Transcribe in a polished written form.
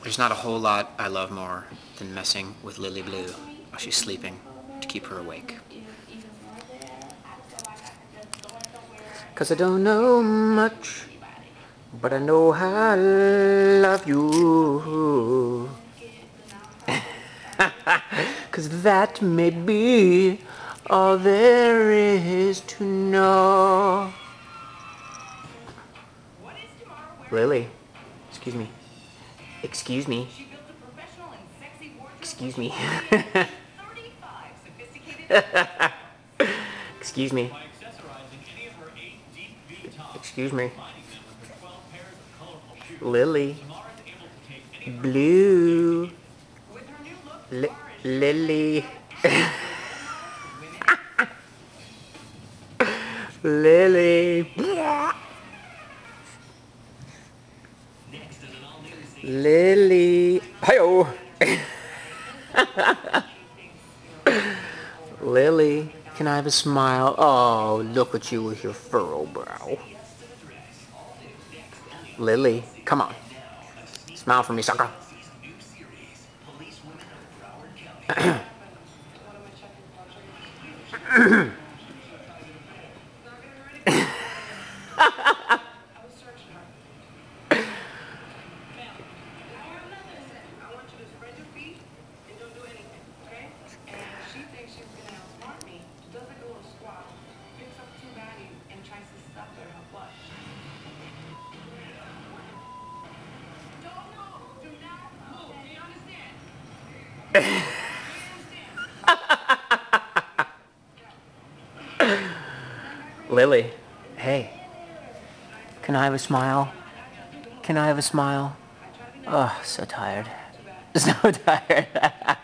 There's not a whole lot I love more than messing with Lily Blue while she's sleeping to keep her awake. 'Cause I don't know much, but I know I love you. 'Cause that may be all there is to know. Lily, excuse me. Excuse me. Excuse me. Excuse me. Excuse me. Lily. Blue. Lily. Lily. Lily. Hi-oh. Lily, can I have a smile? Oh, look at you with your furrow brow. Lily, come on. Smile for me, sucker. Lily, hey, can I have a smile? Can I have a smile? Oh, so tired. So tired.